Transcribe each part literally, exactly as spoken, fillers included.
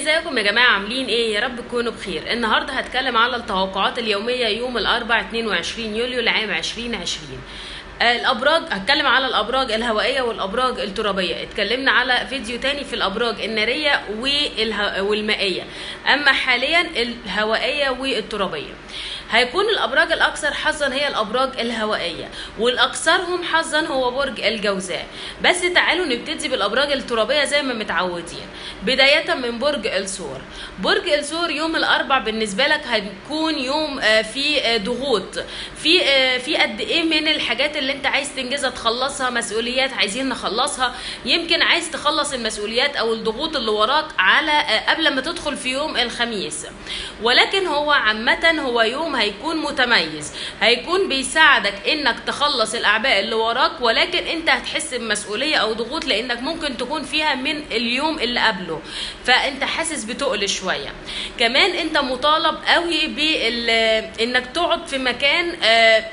ازيكم يا جماعه؟ عاملين ايه؟ يا رب تكونوا بخير. النهارده هتكلم على التوقعات اليوميه يوم الاربعاء اتنين وعشرين يوليو لعام عشرين عشرين. الابراج، هتكلم على الابراج الهوائيه والابراج الترابيه. اتكلمنا على فيديو تاني في الابراج الناريه والمائيه، اما حاليا الهوائيه والترابيه. هيكون الابراج الاكثر حظا هي الابراج الهوائيه، والاكثرهم حظا هو برج الجوزاء. بس تعالوا نبتدي بالابراج الترابيه زي ما متعودين، بدايه من برج الثور. برج الثور يوم الاربع بالنسبه لك هيكون يوم فيه ضغوط، في في قد ايه من الحاجات اللي انت عايز تنجزها تخلصها، مسؤوليات عايزين نخلصها. يمكن عايز تخلص المسؤوليات او الضغوط اللي وراك على قبل ما تدخل في يوم الخميس، ولكن هو عامه هو يوم هيكون متميز، هيكون بيساعدك انك تخلص الاعباء اللي وراك، ولكن انت هتحس بمسؤوليه او ضغوط لانك ممكن تكون فيها من اليوم اللي قبله، فانت حاسس بتقل شويه. كمان انت مطالب قوي بانك تقعد في مكان آه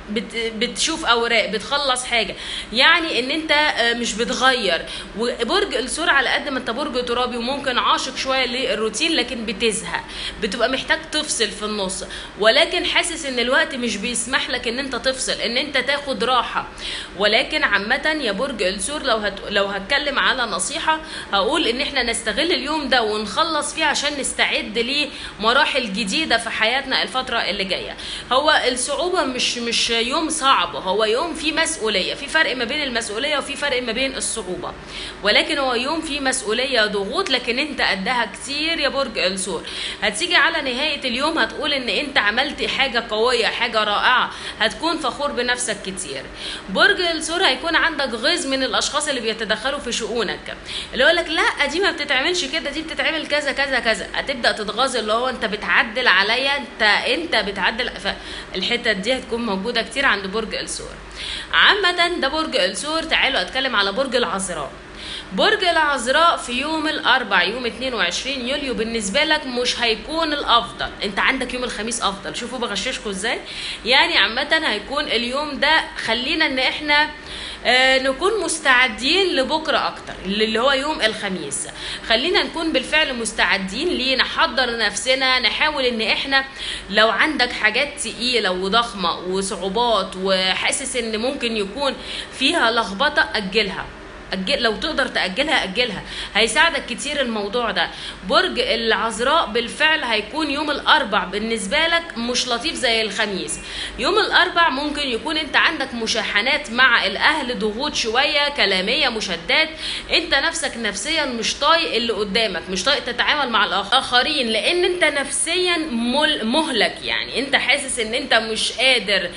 بتشوف اوراق، بتخلص حاجه، يعني ان انت مش بتغير. وبرج الثور على قد ما انت برج ترابي وممكن عاشق شويه للروتين، لكن بتزهق، بتبقى محتاج تفصل في النص، ولكن حاسس ان الوقت مش بيسمح لك ان انت تفصل، ان انت تاخد راحه. ولكن عامه يا برج الثور لو هت... لو هتكلم على نصيحه هقول ان احنا نستغل اليوم ده ونخلص فيه عشان نستعد لمراحل جديده في حياتنا الفتره اللي جايه. هو الصعوبه مش مش يوم صعب، هو يوم فيه مسؤوليه، في فرق ما بين المسؤوليه وفي فرق ما بين الصعوبه، ولكن هو يوم فيه مسؤوليه ضغوط، لكن انت قدها كتير يا برج الثور. هتيجي على نهايه اليوم هتقول ان انت عملت حاجه قويه، حاجه رائعه، هتكون فخور بنفسك كتير. برج الثور هيكون عندك غيظ من الاشخاص اللي بيتدخلوا في شؤونك، اللي يقول لك لا دي ما بتتعملش كده، دي بتتعمل كذا كذا كذا، هتبدا تتغاظ، اللي هو انت بتعدل عليا، انت انت بتعدل. فالحته دي هتكون موجوده كتير عند برج الثور. عامة ده برج الثور. تعالوا اتكلم على برج العذراء. برج العذراء في يوم الاربع يوم اتنين وعشرين يوليو بالنسبه لك مش هيكون الافضل، انت عندك يوم الخميس افضل. شوفوا بغششكم ازاي، يعني عامه هيكون اليوم ده خلينا ان احنا آه نكون مستعدين لبكره اكتر، اللي هو يوم الخميس. خلينا نكون بالفعل مستعدين ليه، نحضر نفسنا، نحاول ان احنا لو عندك حاجات تقيله وضخمه وصعوبات وحاسس ان ممكن يكون فيها لخبطه اجلها، أجل، لو تقدر تأجلها أجلها، هيساعدك كتير الموضوع ده. برج العذراء بالفعل هيكون يوم الأربع بالنسبة لك مش لطيف زي الخميس. يوم الأربع ممكن يكون أنت عندك مشاحنات مع الأهل، ضغوط شوية كلامية، مشادات، أنت نفسك نفسيا مش طايق اللي قدامك، مش طايق تتعامل مع الآخرين، لأن أنت نفسيا مهلك، يعني أنت حاسس أن أنت مش قادر،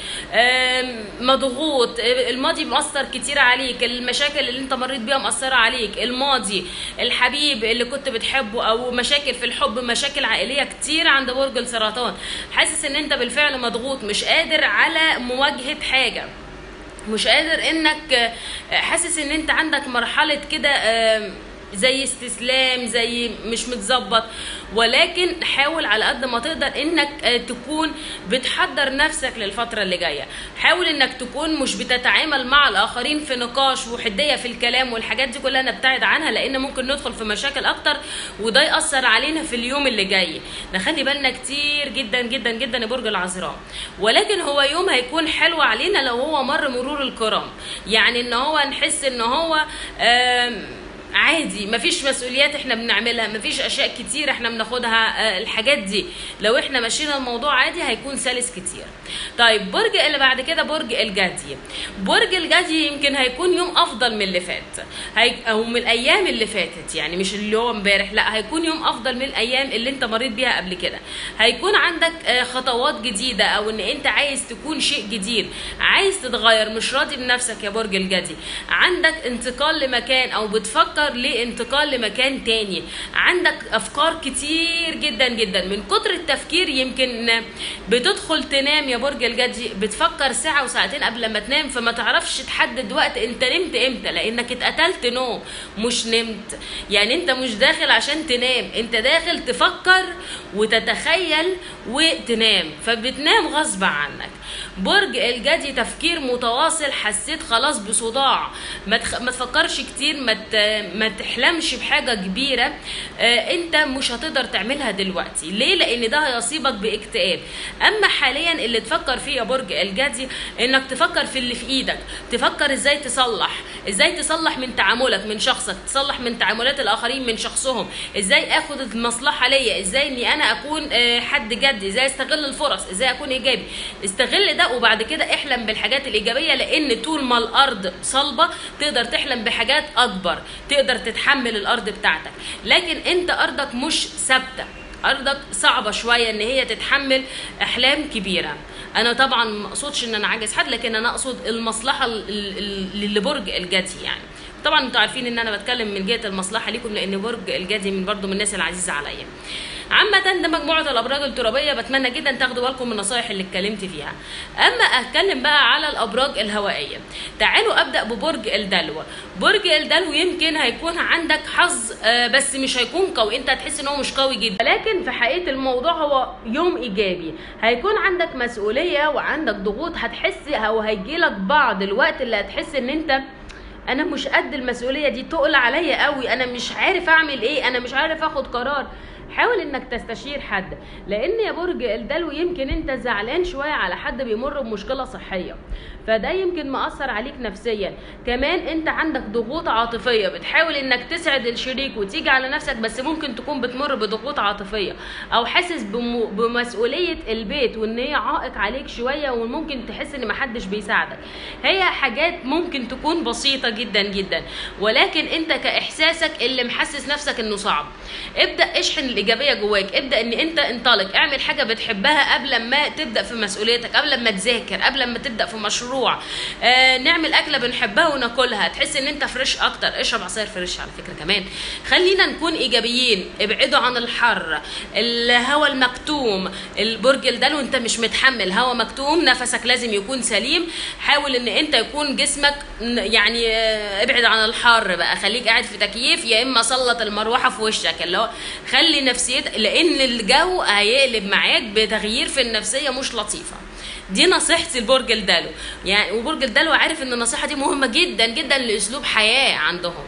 مضغوط، الماضي مأثر كتير عليك، المشاكل اللي أنت مريت بيها مأثرة عليك، الماضي، الحبيب اللي كنت بتحبه، او مشاكل في الحب، مشاكل عائلية كتير عند برج السرطان. حاسس ان انت بالفعل مضغوط، مش قادر على مواجهة حاجة، مش قادر انك، حاسس ان انت عندك مرحلة كده زي استسلام، زي مش متظبط. ولكن حاول على قد ما تقدر انك تكون بتحضر نفسك للفتره اللي جايه، حاول انك تكون مش بتتعامل مع الاخرين في نقاش وحديه في الكلام، والحاجات دي كلها نبتعد عنها لان ممكن ندخل في مشاكل اكتر وده ياثر علينا في اليوم اللي جاي. نخلي بالنا كتير جدا جدا جدا يا برج العذراء. ولكن هو يوم هيكون حلو علينا لو هو مر مرور الكرام، يعني ان هو نحس ان هو آم عادي، مفيش مسؤوليات احنا بنعملها، مفيش اشياء كتير احنا بناخدها، الحاجات دي لو احنا ماشيين الموضوع عادي هيكون سلس كتير. طيب برج اللي بعد كده برج الجدي. برج الجدي يمكن هيكون يوم افضل من اللي فات، هي او من الايام اللي فاتت، يعني مش اللي هو امبارح، لا هيكون يوم افضل من الايام اللي انت مريت بيها قبل كده. هيكون عندك خطوات جديده، او ان انت عايز تكون شيء جديد، عايز تتغير، مش راضي بنفسك يا برج الجدي، عندك انتقال لمكان او بتفكر لانتقال لمكان تاني، عندك افكار كتير جدا جدا. من كتر التفكير يمكن بتدخل تنام يا برج الجدي، بتفكر ساعه وساعتين قبل ما تنام، فما تعرفش تحدد وقت انت نمت امتى، لانك اتقتلت نوم مش نمت. يعني انت مش داخل عشان تنام، انت داخل تفكر وتتخيل وتنام، فبتنام غصب عنك. برج الجدي تفكير متواصل، حسيت خلاص بصداع، ما, تخ... ما تفكرش كتير، ما ت... ما تحلمش بحاجه كبيره آه انت مش هتقدر تعملها دلوقتي. ليه؟ لان ده هيصيبك باكتئاب. اما حاليا اللي تفكر فيه يا برج الجدي انك تفكر في اللي في ايدك، تفكر ازاي تصلح، ازاي تصلح من تعاملك من شخصك، تصلح من تعاملات الاخرين من شخصهم، ازاي اخد المصلحه ليا، ازاي اني انا اكون آه حد جدي، ازاي استغل الفرص، ازاي اكون ايجابي. استغل ده وبعد كده احلم بالحاجات الايجابيه، لان طول ما الارض صلبه تقدر تحلم بحاجات اكبر، تقدر تتحمل الارض بتاعتك. لكن انت ارضك مش ثابته، ارضك صعبه شويه ان هي تتحمل احلام كبيره. انا طبعا ما اقصدش ان انا عاجز حد، لكن انا اقصد المصلحه اللي برج الجدي. يعني طبعا انتوا عارفين ان انا بتكلم من جهه المصلحه ليكم، لان برج الجدي من برضو من الناس العزيزه عليا. عامة ده مجموعة الأبراج الترابية، بتمنى جدا تاخدوا بالكم من النصايح اللي اتكلمت فيها. أما أتكلم بقى على الأبراج الهوائية، تعالوا أبدأ ببرج الدلو. برج الدلو يمكن هيكون عندك حظ بس مش هيكون قوي، أنت هتحس إن هو مش قوي جدا، لكن في حقيقة الموضوع هو يوم إيجابي. هيكون عندك مسؤولية وعندك ضغوط، هتحس أو هيجيلك بعض الوقت اللي هتحس إن أنت أنا مش قد المسؤولية دي، تقل عليا قوي، أنا مش عارف أعمل إيه، أنا مش عارف آخد قرار. حاول انك تستشير حد، لان يا برج الدلو يمكن انت زعلان شويه على حد بيمر بمشكله صحيه، فده يمكن مأثر عليك نفسيا. كمان انت عندك ضغوط عاطفيه، بتحاول انك تسعد الشريك وتيجي على نفسك، بس ممكن تكون بتمر بضغوط عاطفيه او حاسس بمسؤوليه البيت وان هي عائق عليك شويه، وممكن تحس ان محدش بيساعدك. هي حاجات ممكن تكون بسيطه جدا جدا، ولكن انت كاحساسك اللي محسس نفسك انه صعب. ابدا اشحن الايجابيه جواك، ابدا ان انت انطلق، اعمل حاجه بتحبها قبل ما تبدا في مسؤوليتك، قبل ما تذاكر، قبل ما تبدا في مشروع. آه نعمل اكله بنحبها وناكلها، تحس ان انت فريش اكتر. اشرب عصير فريش على فكره. كمان خلينا نكون ايجابيين، ابعدوا عن الحر، الهواء المكتوم. البرج الدلو انت مش متحمل هواء مكتوم، نفسك لازم يكون سليم. حاول ان انت يكون جسمك يعني آه ابعد عن الحر بقى، خليك قاعد في تكييف، يا اما سلط المروحه في وشك، اللي هو خلي نفسيتك، لان الجو هيقلب معاك بتغيير في النفسيه مش لطيفه. دي نصيحتي لبرج الدلو يعني، وبرج الدلو عارف ان النصيحه دي مهمه جدا جدا لاسلوب حياه عندهم.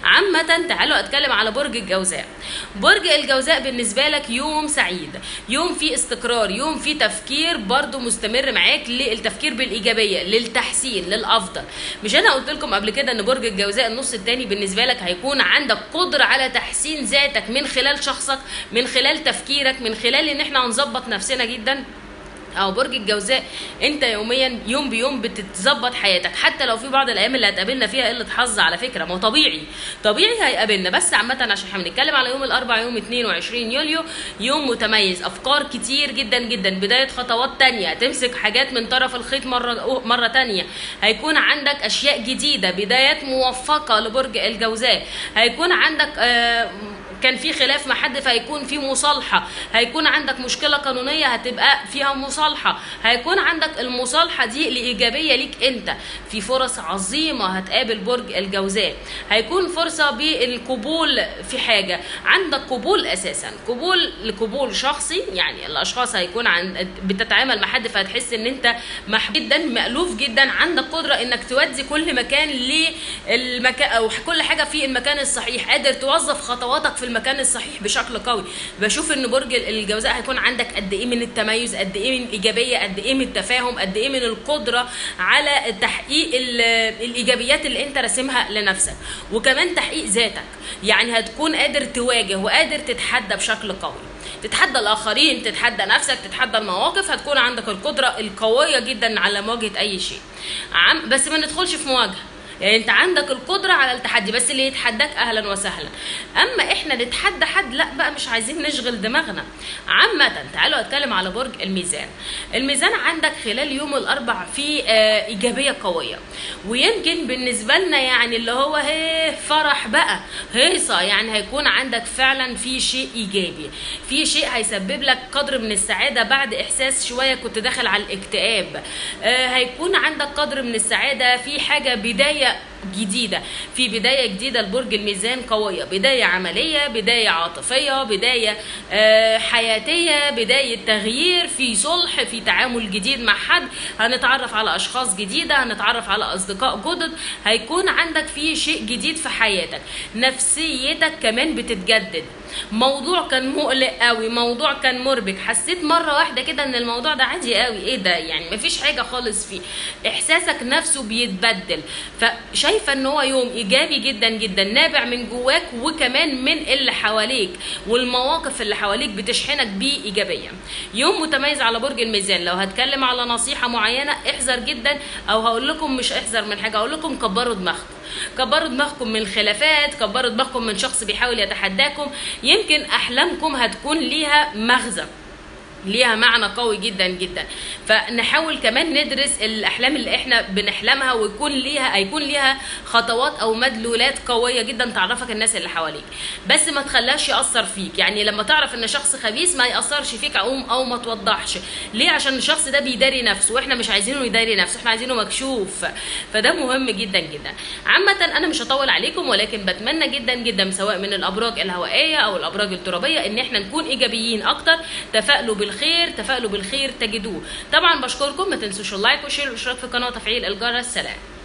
عامة تعالوا اتكلم على برج الجوزاء. برج الجوزاء بالنسبه لك يوم سعيد، يوم فيه استقرار، يوم فيه تفكير برضو مستمر معاك، للتفكير بالايجابيه، للتحسين، للافضل. مش انا قلت لكم قبل كده ان برج الجوزاء النص الثاني بالنسبه لك هيكون عندك قدره على تحسين ذاتك من خلال شخصك، من خلال تفكيرك، من خلال ان احنا هنظبط نفسنا جدا. او برج الجوزاء انت يوميا يوم بيوم بتتظبط حياتك، حتى لو في بعض الايام اللي هتقابلنا فيها قله حظ على فكره، ما طبيعي طبيعي هيقابلنا. بس عامه عشان احنا بنتكلم على يوم الاربعاء يوم اتنين وعشرين يوليو، يوم متميز، افكار كتير جدا جدا، بدايه خطوات تانية، تمسك حاجات من طرف الخيط مره مره تانية، هيكون عندك اشياء جديده، بدايات موفقه لبرج الجوزاء. هيكون عندك آه كان في خلاف مع حد فهيكون في مصالحه، هيكون عندك مشكله قانونيه هتبقى فيها مصالحه، هيكون عندك المصالحه دي لايجابيه ليك انت. في فرص عظيمه هتقابل برج الجوزاء، هيكون فرصه بالقبول في حاجه، عندك قبول اساسا، قبول لقبول شخصي، يعني الاشخاص هيكون عند بتتعامل مع حد فهتحس ان انت محبوب جدا، مألوف جدا، عندك قدره انك تودي كل مكان للمكان او كل حاجه في المكان الصحيح، قادر توظف خطواتك في المكان الصحيح بشكل قوي. بشوف ان برج الجوزاء هيكون عندك قد ايه من التميز، قد ايه من الايجابيه، قد ايه من التفاهم، قد ايه من القدره على تحقيق الايجابيات اللي انت راسمها لنفسك، وكمان تحقيق ذاتك. يعني هتكون قادر تواجه وقادر تتحدى بشكل قوي، تتحدى الاخرين، تتحدى نفسك، تتحدى المواقف. هتكون عندك القدره القويه جدا على مواجهه اي شيء، عم بس ما ندخلش في مواجهه، يعني انت عندك القدره على التحدي، بس اللي يتحداك اهلا وسهلا. اما احنا نتحدى حد لا بقى، مش عايزين نشغل دماغنا. عامه تعالوا اتكلم على برج الميزان. الميزان عندك خلال يوم الاربع في آه ايجابيه قويه، ويمكن بالنسبه لنا يعني اللي هو هي فرح بقى، هيصه، يعني هيكون عندك فعلا في شيء ايجابي، في شيء هيسبب لك قدر من السعاده بعد احساس شويه كنت داخل على الاكتئاب. آه هيكون عندك قدر من السعاده في حاجه، بدايه بدايه جديده، في بدايه جديده لبرج الميزان قويه، بدايه عمليه، بدايه عاطفيه، بدايه آه حياتيه، بدايه تغيير، في صلح، في تعامل جديد مع حد، هنتعرف على اشخاص جديده، هنتعرف على اصدقاء جدد، هيكون عندك في شيء جديد في حياتك. نفسيتك كمان بتتجدد. موضوع كان مقلق قوي، موضوع كان مربك، حسيت مره واحده كده ان الموضوع ده عادي قوي، ايه ده يعني مفيش حاجه خالص فيه، احساسك نفسه بيتبدل. فشايفه ان هو يوم ايجابي جدا جدا، نابع من جواك وكمان من اللي حواليك، والمواقف اللي حواليك بتشحنك بيه ايجابيا. يوم متميز على برج الميزان. لو هتكلم على نصيحه معينه احذر جدا، او هقول لكم مش احذر من حاجه، هقول لكم كبروا دماغكم، كبروا دماغكم من الخلافات، كبروا دماغكم من شخص بيحاول يتحداكم. يمكن احلامكم هتكون ليها مغزى، ليها معنى قوي جدا جدا، فنحاول كمان ندرس الاحلام اللي احنا بنحلمها، ويكون ليها هيكون ليها خطوات او مدلولات قويه جدا تعرفك الناس اللي حواليك، بس ما تخليهاش ياثر فيك. يعني لما تعرف ان شخص خبيث ما ياثرش فيك او او ما توضحش ليه، عشان الشخص ده بيداري نفسه، واحنا مش عايزينه يداري نفسه، احنا عايزينه مكشوف، فده مهم جدا جدا. عامه انا مش هطول عليكم، ولكن بتمنى جدا جدا سواء من الابراج الهوائيه او الابراج الترابيه ان احنا نكون ايجابيين اكتر، تفائلوا بالخير، تفائلوا بالخير تجدوه. طبعا بشكركم، ما تنسوش اللايك والشير والاشتراك في القناه وتفعيل الجرس. سلام.